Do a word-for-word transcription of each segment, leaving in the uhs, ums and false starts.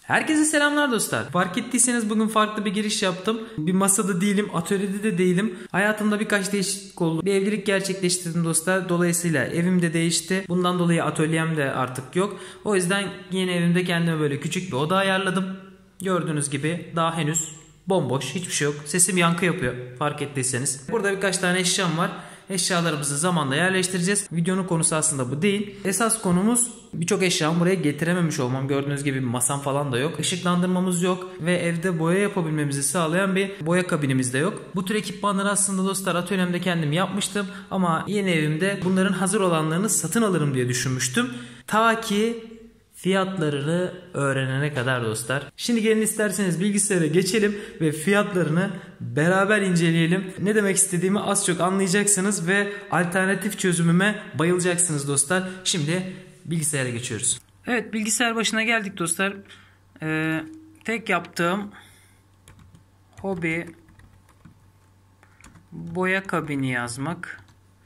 Herkese selamlar dostlar. Fark ettiyseniz bugün farklı bir giriş yaptım. Bir masada değilim, atölyede de değilim. Hayatımda birkaç değişiklik oldu. Bir evlilik gerçekleştirdim dostlar. Dolayısıyla evim de değişti. Bundan dolayı atölyem de artık yok. O yüzden yeni evimde kendime böyle küçük bir oda ayarladım. Gördüğünüz gibi daha henüz bomboş, hiçbir şey yok. Sesim yankı yapıyor fark ettiyseniz. Burada birkaç tane eşyam var. Eşyalarımızı zamanla yerleştireceğiz. Videonun konusu aslında bu değil. Esas konumuz birçok eşyamı buraya getirememiş olmam. Gördüğünüz gibi bir masam falan da yok. Işıklandırmamız yok. Ve evde boya yapabilmemizi sağlayan bir boya kabinimiz de yok. Bu tür ekipmanları aslında dostlar atölyemde kendim yapmıştım. Ama yeni evimde bunların hazır olanlarını satın alırım diye düşünmüştüm. Ta ki fiyatlarını öğrenene kadar dostlar. Şimdi gelin isterseniz bilgisayara geçelim ve fiyatlarını beraber inceleyelim. Ne demek istediğimi az çok anlayacaksınız ve alternatif çözümüme bayılacaksınız dostlar. Şimdi bilgisayara geçiyoruz. Evet, bilgisayar başına geldik dostlar. Ee, tek yaptığım hobi boya kabini yazmak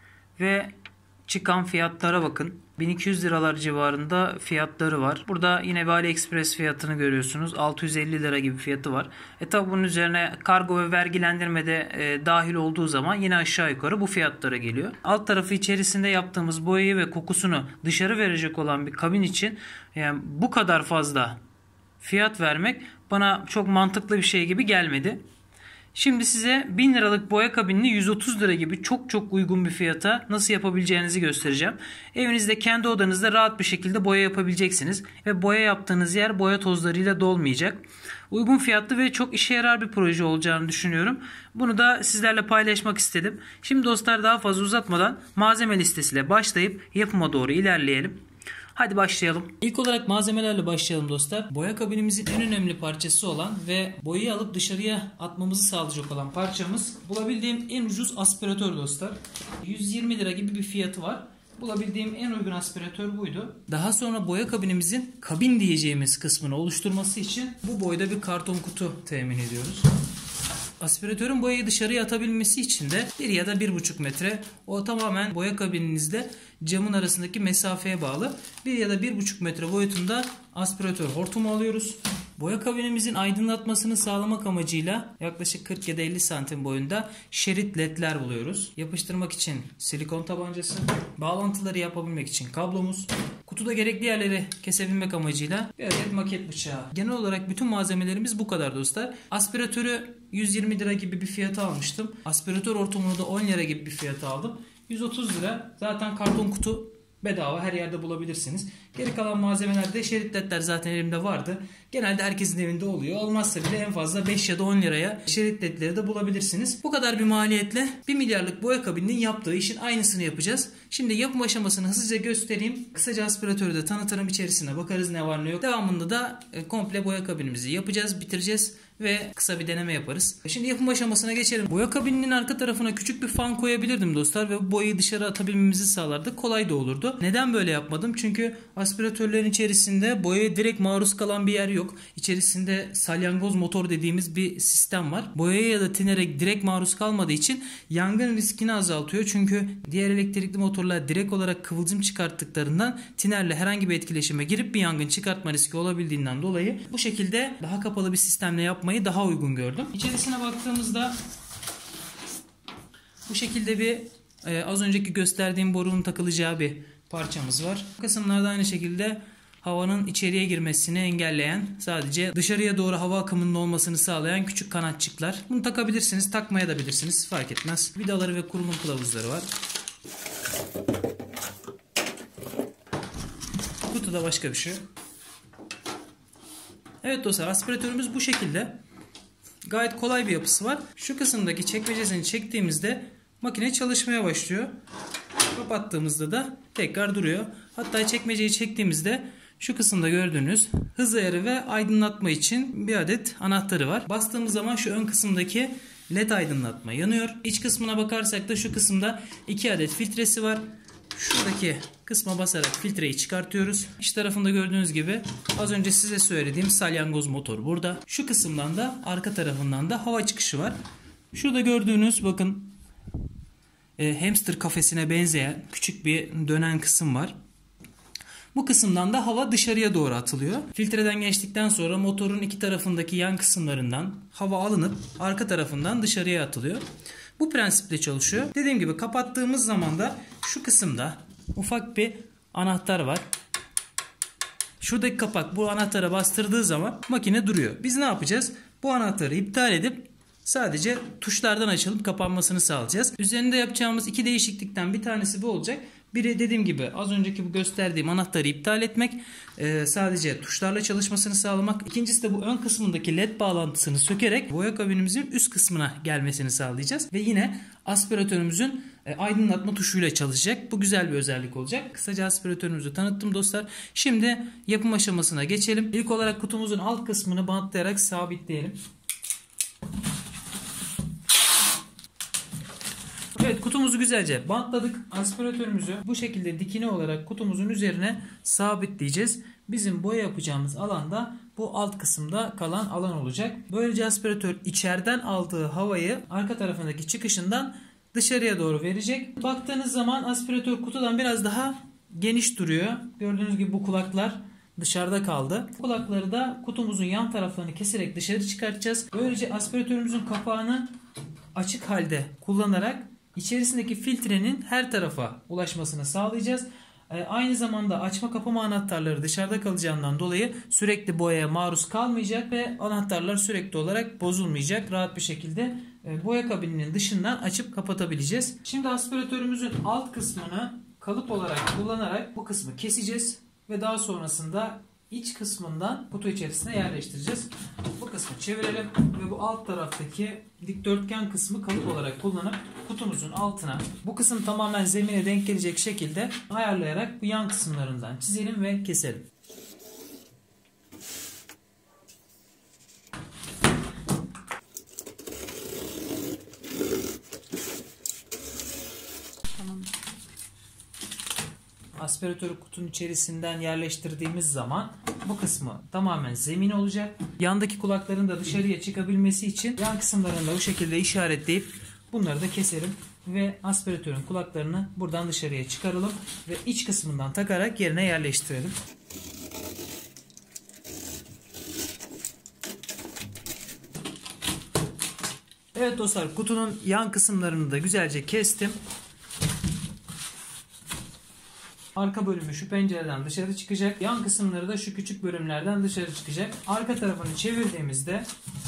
ve çıkan fiyatlara bakın. bin iki yüz liralar civarında fiyatları var. Burada yine bir AliExpress fiyatını görüyorsunuz. altı yüz elli lira gibi fiyatı var. E tabi bunun üzerine kargo ve vergilendirme de e, dahil olduğu zaman yine aşağı yukarı bu fiyatlara geliyor. Alt tarafı içerisinde yaptığımız boyayı ve kokusunu dışarı verecek olan bir kabin için yani bu kadar fazla fiyat vermek bana çok mantıklı bir şey gibi gelmedi. Şimdi size bin liralık boya kabinini yüz otuz lira gibi çok çok uygun bir fiyata nasıl yapabileceğinizi göstereceğim. Evinizde kendi odanızda rahat bir şekilde boya yapabileceksiniz. Ve boya yaptığınız yer boya tozlarıyla dolmayacak. Uygun fiyatlı ve çok işe yarar bir proje olacağını düşünüyorum. Bunu da sizlerle paylaşmak istedim. Şimdi dostlar daha fazla uzatmadan malzeme listesiyle başlayıp yapıma doğru ilerleyelim. Hadi başlayalım. İlk olarak malzemelerle başlayalım dostlar. Boya kabinimizin en önemli parçası olan ve boyayı alıp dışarıya atmamızı sağlayacak olan parçamız bulabildiğim en ucuz aspiratör dostlar. yüz yirmi lira gibi bir fiyatı var. Bulabildiğim en uygun aspiratör buydu. Daha sonra boya kabinimizin kabin diyeceğimiz kısmını oluşturması için bu boyda bir karton kutu temin ediyoruz. Aspiratörün boyayı dışarıya atabilmesi için de bir ya da bir buçuk metre, o tamamen boya kabininizle camın arasındaki mesafeye bağlı, bir ya da bir buçuk metre boyutunda aspiratör hortumu alıyoruz. Boya kabinimizin aydınlatmasını sağlamak amacıyla yaklaşık kırk ya da elli santim boyunda şerit ledler buluyoruz. Yapıştırmak için silikon tabancası, bağlantıları yapabilmek için kablomuz, kutuda gerekli yerleri kesebilmek amacıyla bir adet maket bıçağı. Genel olarak bütün malzemelerimiz bu kadar dostlar. Aspiratörü yüz yirmi lira gibi bir fiyata almıştım. Aspiratör hortumunu da on lira gibi bir fiyata aldım. yüz otuz lira. Zaten karton kutu bedava, her yerde bulabilirsiniz. Geri kalan malzemelerde şerit ledler zaten elimde vardı. Genelde herkesin evinde oluyor. Olmazsa bile en fazla beş ya da on liraya şerit ledleri de bulabilirsiniz. Bu kadar bir maliyetle bir milyarlık boya kabininin yaptığı işin aynısını yapacağız. Şimdi yapım aşamasını hızlıca göstereyim. Kısaca aspiratörü de tanıtırım, içerisine bakarız ne var ne yok. Devamında da komple boya kabinimizi yapacağız, bitireceğiz ve kısa bir deneme yaparız. Şimdi yapım aşamasına geçelim. Boya kabininin arka tarafına küçük bir fan koyabilirdim dostlar ve boyayı dışarı atabilmemizi sağlardı. Kolay da olurdu. Neden böyle yapmadım? Çünkü aspiratörlerin içerisinde boyaya direkt maruz kalan bir yer yok. İçerisinde salyangoz motor dediğimiz bir sistem var. Boyaya ya da tinere direkt maruz kalmadığı için yangın riskini azaltıyor. Çünkü diğer elektrikli motorlar direkt olarak kıvılcım çıkarttıklarından tinerle herhangi bir etkileşime girip bir yangın çıkartma riski olabildiğinden dolayı bu şekilde daha kapalı bir sistemle yapmayı daha uygun gördüm. İçerisine baktığımızda bu şekilde bir e, az önceki gösterdiğim borunun takılacağı bir parçamız var. Bu kısımlarda aynı şekilde havanın içeriye girmesini engelleyen, sadece dışarıya doğru hava akımının olmasını sağlayan küçük kanatçıklar. Bunu takabilirsiniz, takmaya da bilirsiniz, fark etmez. Vidaları ve kurulum kılavuzları var. Kutuda başka bir şey. Evet dostlar, aspiratörümüz bu şekilde. Gayet kolay bir yapısı var. Şu kısımdaki çekmecesini çektiğimizde makine çalışmaya başlıyor. Kapattığımızda da tekrar duruyor. Hatta çekmeceyi çektiğimizde şu kısımda gördüğünüz hız ayarı ve aydınlatma için bir adet anahtarı var. Bastığımız zaman şu ön kısımdaki led aydınlatma yanıyor. İç kısmına bakarsak da şu kısımda iki adet filtresi var. Şuradaki kısma basarak filtreyi çıkartıyoruz. İç tarafında gördüğünüz gibi az önce size söylediğim salyangoz motor burada. Şu kısımdan da arka tarafından da hava çıkışı var. Şurada gördüğünüz bakın e, hamster kafesine benzeyen küçük bir dönen kısım var. Bu kısımdan da hava dışarıya doğru atılıyor. Filtreden geçtikten sonra motorun iki tarafındaki yan kısımlarından hava alınıp arka tarafından dışarıya atılıyor. Bu prensiple çalışıyor. Dediğim gibi kapattığımız zaman da şu kısımda ufak bir anahtar var. Şuradaki kapak bu anahtara bastırdığı zaman makine duruyor. Biz ne yapacağız? Bu anahtarı iptal edip sadece tuşlardan açılıp kapanmasını sağlayacağız. Üzerinde yapacağımız iki değişiklikten bir tanesi bu olacak. Biri dediğim gibi az önceki bu gösterdiğim anahtarı iptal etmek, e, sadece tuşlarla çalışmasını sağlamak. İkincisi de bu ön kısmındaki led bağlantısını sökerek boya kabinimizin üst kısmına gelmesini sağlayacağız. Ve yine aspiratörümüzün e, aydınlatma tuşuyla çalışacak. Bu güzel bir özellik olacak. Kısaca aspiratörümüzü tanıttım dostlar. Şimdi yapım aşamasına geçelim. İlk olarak kutumuzun alt kısmını bantlayarak sabitleyelim. Evet, kutumuzu güzelce bantladık. Aspiratörümüzü bu şekilde dikine olarak kutumuzun üzerine sabitleyeceğiz. Bizim boya yapacağımız alanda bu alt kısımda kalan alan olacak. Böylece aspiratör içeriden aldığı havayı arka tarafındaki çıkışından dışarıya doğru verecek. Baktığınız zaman aspiratör kutudan biraz daha geniş duruyor. Gördüğünüz gibi bu kulaklar dışarıda kaldı. Bu kulakları da kutumuzun yan taraflarını keserek dışarı çıkartacağız. Böylece aspiratörümüzün kapağını açık halde kullanarak İçerisindeki filtrenin her tarafa ulaşmasını sağlayacağız. Ee, aynı zamanda açma kapama anahtarları dışarıda kalacağından dolayı sürekli boyaya maruz kalmayacak ve anahtarlar sürekli olarak bozulmayacak. Rahat bir şekilde e, boya kabininin dışından açıp kapatabileceğiz. Şimdi aspiratörümüzün alt kısmını kalıp olarak kullanarak bu kısmı keseceğiz ve daha sonrasında iç kısmından kutu içerisine yerleştireceğiz. Bu kısmı çevirelim ve bu alt taraftaki dikdörtgen kısmı kalıp olarak kullanıp kutumuzun altına bu kısım tamamen zemine denk gelecek şekilde ayarlayarak bu yan kısımlarından çizelim ve keselim. Aspiratörü kutunun içerisinden yerleştirdiğimiz zaman bu kısmı tamamen zemin olacak. Yandaki kulakların da dışarıya çıkabilmesi için yan kısımlarını da bu şekilde işaretleyip bunları da keselim ve aspiratörün kulaklarını buradan dışarıya çıkaralım ve iç kısmından takarak yerine yerleştirelim. Evet dostlar, kutunun yan kısımlarını da güzelce kestim. Arka bölümü şu pencereden dışarı çıkacak. Yan kısımları da şu küçük bölümlerden dışarı çıkacak. Arka tarafını çevirdiğimizde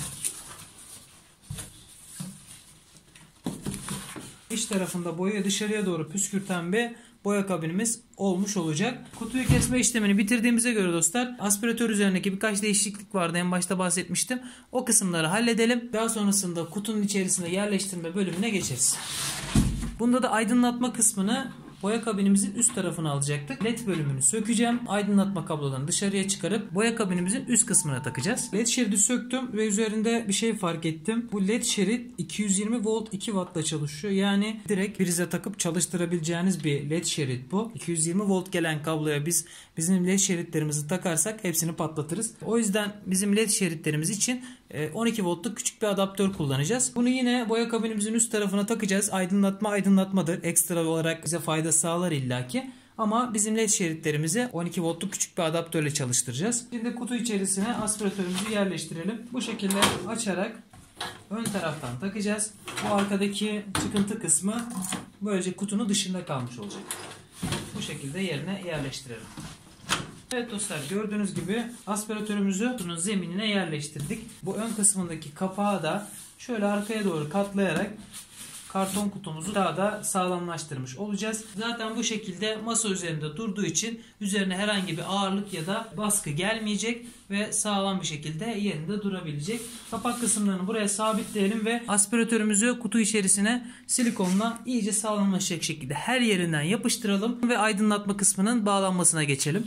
iç tarafında boyayı dışarıya doğru püskürten bir boya kabinimiz olmuş olacak. Kutuyu kesme işlemini bitirdiğimize göre dostlar, aspiratör üzerindeki birkaç değişiklik vardı. En başta bahsetmiştim. O kısımları halledelim. Daha sonrasında kutunun içerisinde yerleştirme bölümüne geçeriz. Bunda da aydınlatma kısmını boya kabinimizin üst tarafına alacaktık. Led bölümünü sökeceğim. Aydınlatma kablolarını dışarıya çıkarıp boya kabinimizin üst kısmına takacağız. Led şeridi söktüm ve üzerinde bir şey fark ettim. Bu led şerit iki yüz yirmi volt iki wattla çalışıyor. Yani direkt prize takıp çalıştırabileceğiniz bir led şerit bu. iki yüz yirmi volt gelen kabloya biz bizim led şeritlerimizi takarsak hepsini patlatırız. O yüzden bizim led şeritlerimiz için on iki voltluk küçük bir adaptör kullanacağız. Bunu yine boya kabinimizin üst tarafına takacağız. Aydınlatma aydınlatmadır. Ekstra olarak bize fayda sağlar illaki. Ama bizim led şeritlerimizi on iki voltluk küçük bir adaptörle çalıştıracağız. Şimdi kutu içerisine aspiratörümüzü yerleştirelim. Bu şekilde açarak ön taraftan takacağız. Bu arkadaki çıkıntı kısmı böylece kutunun dışında kalmış olacak. Bu şekilde yerine yerleştirelim. Evet dostlar, gördüğünüz gibi aspiratörümüzü kutunun zeminine yerleştirdik. Bu ön kısmındaki kapağı da şöyle arkaya doğru katlayarak karton kutumuzu daha da sağlamlaştırmış olacağız. Zaten bu şekilde masa üzerinde durduğu için üzerine herhangi bir ağırlık ya da baskı gelmeyecek ve sağlam bir şekilde yerinde durabilecek. Kapak kısımlarını buraya sabitleyelim ve aspiratörümüzü kutu içerisine silikonla iyice sağlamlaşacak şekilde her yerinden yapıştıralım ve aydınlatma kısmının bağlanmasına geçelim.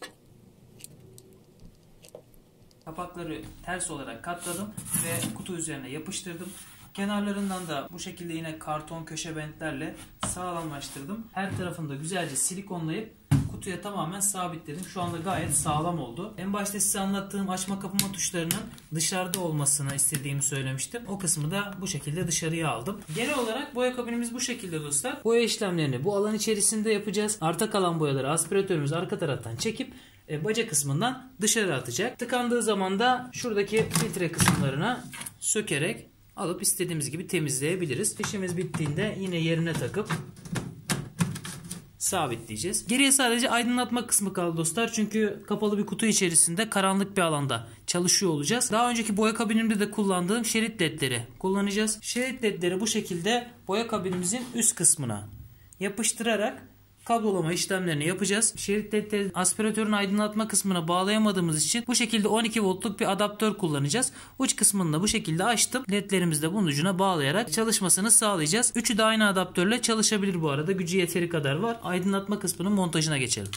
Kapakları ters olarak katladım ve kutu üzerine yapıştırdım. Kenarlarından da bu şekilde yine karton köşe bentlerle sağlamlaştırdım. Her tarafını da güzelce silikonlayıp kutuya tamamen sabitledim. Şu anda gayet sağlam oldu. En başta size anlattığım açma kapama tuşlarının dışarıda olmasını istediğimi söylemiştim. O kısmı da bu şekilde dışarıya aldım. Genel olarak boya kabinimiz bu şekilde dostlar. Boya işlemlerini bu alan içerisinde yapacağız. Arta kalan boyaları aspiratörümüz arka taraftan çekip e, baca kısmından dışarı atacak. Tıkandığı zaman da şuradaki filtre kısımlarına sökerek alıp istediğimiz gibi temizleyebiliriz. İşimiz bittiğinde yine yerine takıp sabitleyeceğiz. Geriye sadece aydınlatma kısmı kaldı dostlar. Çünkü kapalı bir kutu içerisinde karanlık bir alanda çalışıyor olacağız. Daha önceki boya kabinimde de kullandığım şerit ledleri kullanacağız. Şerit ledleri bu şekilde boya kabinimizin üst kısmına yapıştırarak kablolama işlemlerini yapacağız. Şerit ledleri aspiratörün aydınlatma kısmına bağlayamadığımız için bu şekilde on iki voltluk bir adaptör kullanacağız. Uç kısmını da bu şekilde açtım. Ledlerimizi de bunun ucuna bağlayarak çalışmasını sağlayacağız. Üçü de aynı adaptörle çalışabilir bu arada. Gücü yeteri kadar var. Aydınlatma kısmının montajına geçelim.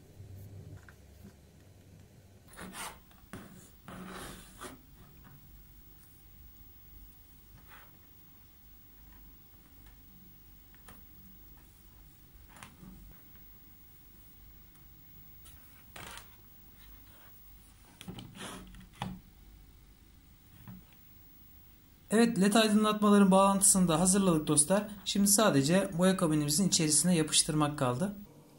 Evet, led aydınlatmaların bağlantısını da hazırladık dostlar. Şimdi sadece boya kabinimizin içerisine yapıştırmak kaldı.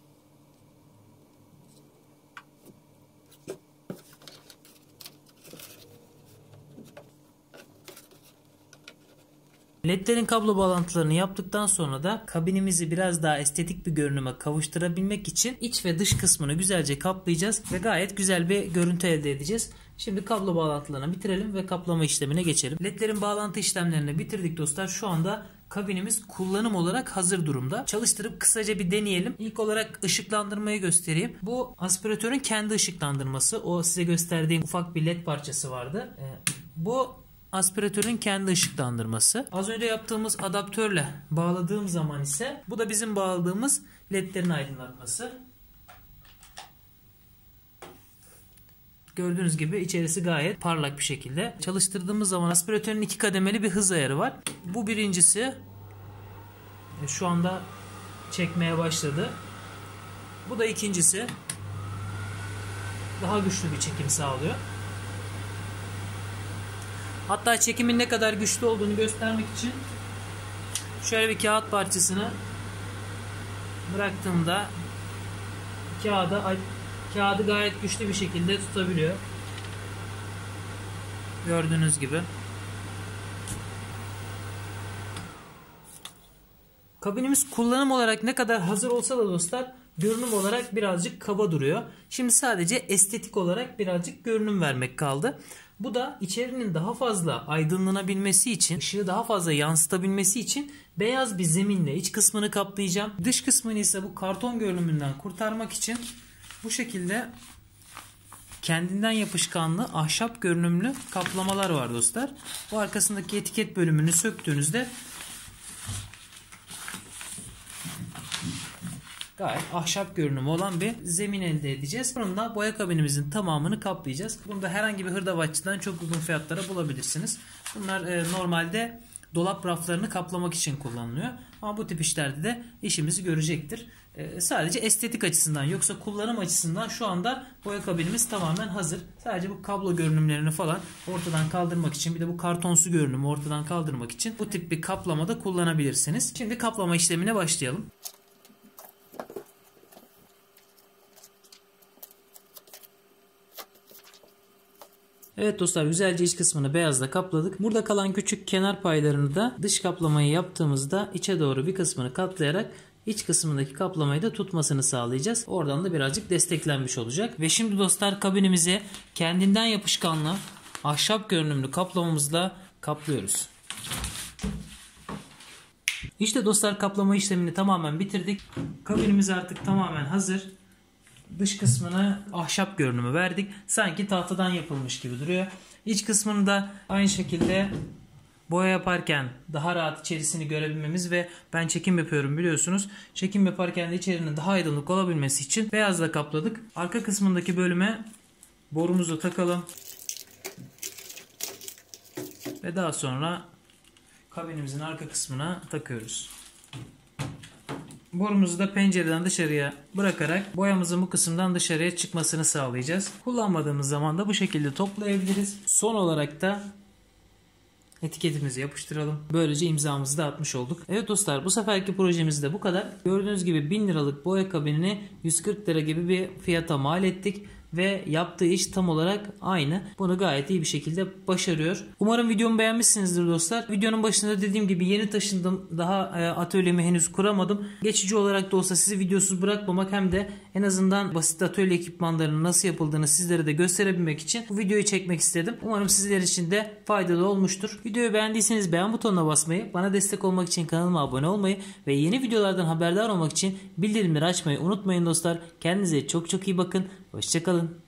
Ledlerin kablo bağlantılarını yaptıktan sonra da kabinimizi biraz daha estetik bir görünüme kavuşturabilmek için iç ve dış kısmını güzelce kaplayacağız ve gayet güzel bir görüntü elde edeceğiz. Şimdi kablo bağlantılarını bitirelim ve kaplama işlemine geçelim. Ledlerin bağlantı işlemlerini bitirdik dostlar. Şu anda kabinimiz kullanım olarak hazır durumda. Çalıştırıp kısaca bir deneyelim. İlk olarak ışıklandırmayı göstereyim. Bu aspiratörün kendi ışıklandırması. O size gösterdiğim ufak bir led parçası vardı. Bu aspiratörün kendi ışıklandırması. Az önce yaptığımız adaptörle bağladığım zaman ise bu da bizim bağladığımız ledlerin aydınlatması. Gördüğünüz gibi içerisi gayet parlak bir şekilde. Çalıştırdığımız zaman aspiratörün iki kademeli bir hız ayarı var. Bu birincisi. Şu anda çekmeye başladı. Bu da ikincisi. Daha güçlü bir çekim sağlıyor. Hatta çekimin ne kadar güçlü olduğunu göstermek için şöyle bir kağıt parçasını bıraktığımda kağıda kağıdı gayet güçlü bir şekilde tutabiliyor. Gördüğünüz gibi. Kabinimiz kullanım olarak ne kadar hazır olsa da dostlar, görünüm olarak birazcık kaba duruyor. Şimdi sadece estetik olarak birazcık görünüm vermek kaldı. Bu da içerinin daha fazla aydınlanabilmesi için, ışığı daha fazla yansıtabilmesi için beyaz bir zeminle iç kısmını kaplayacağım. Dış kısmını ise bu karton görünümünden kurtarmak için bu şekilde kendinden yapışkanlı ahşap görünümlü kaplamalar var dostlar. Bu arkasındaki etiket bölümünü söktüğünüzde gayet ahşap görünümü olan bir zemin elde edeceğiz. Bununla boya kabinimizin tamamını kaplayacağız. Bunu da herhangi bir hırdavatçıdan çok uygun fiyatlara bulabilirsiniz. Bunlar e, normalde dolap raflarını kaplamak için kullanılıyor. Ama bu tip işlerde de işimizi görecektir. E, sadece estetik açısından, yoksa kullanım açısından şu anda boya kabinimiz tamamen hazır. Sadece bu kablo görünümlerini falan ortadan kaldırmak için, bir de bu kartonsu görünümü ortadan kaldırmak için bu tip bir kaplamada kullanabilirsiniz. Şimdi kaplama işlemine başlayalım. Evet dostlar, güzelce iç kısmını beyazla kapladık. Burada kalan küçük kenar paylarını da dış kaplamayı yaptığımızda içe doğru bir kısmını katlayarak iç kısmındaki kaplamayı da tutmasını sağlayacağız. Oradan da birazcık desteklenmiş olacak. Ve şimdi dostlar kabinimizi kendinden yapışkanlı ahşap görünümlü kaplamamızla kaplıyoruz. İşte dostlar, kaplama işlemini tamamen bitirdik. Kabinimiz artık tamamen hazır. Dış kısmını ahşap görünümü verdik. Sanki tahtadan yapılmış gibi duruyor. İç kısmını da aynı şekilde boya yaparken daha rahat içerisini görebilmemiz ve ben çekim yapıyorum biliyorsunuz. Çekim yaparken de içerinin daha aydınlık olabilmesi için beyazla kapladık. Arka kısmındaki bölüme borumuzu takalım. Ve daha sonra kabinimizin arka kısmına takıyoruz. Borumuzu da pencereden dışarıya bırakarak boyamızın bu kısımdan dışarıya çıkmasını sağlayacağız. Kullanmadığımız zaman da bu şekilde toplayabiliriz. Son olarak da etiketimizi yapıştıralım. Böylece imzamızı da atmış olduk. Evet dostlar, bu seferki projemiz de bu kadar. Gördüğünüz gibi bin liralık boya kabinini yüz kırk lira gibi bir fiyata mal ettik. Ve yaptığı iş tam olarak aynı. Bunu gayet iyi bir şekilde başarıyor. Umarım videomu beğenmişsinizdir dostlar. Videonun başında dediğim gibi yeni taşındım. Daha atölyemi henüz kuramadım. Geçici olarak da olsa sizi videosuz bırakmamak hem de en azından basit atölye ekipmanlarının nasıl yapıldığını sizlere de gösterebilmek için bu videoyu çekmek istedim. Umarım sizler için de faydalı olmuştur. Videoyu beğendiyseniz beğen butonuna basmayı, bana destek olmak için kanalıma abone olmayı ve yeni videolardan haberdar olmak için bildirimleri açmayı unutmayın dostlar. Kendinize çok çok iyi bakın. Hoşçakalın.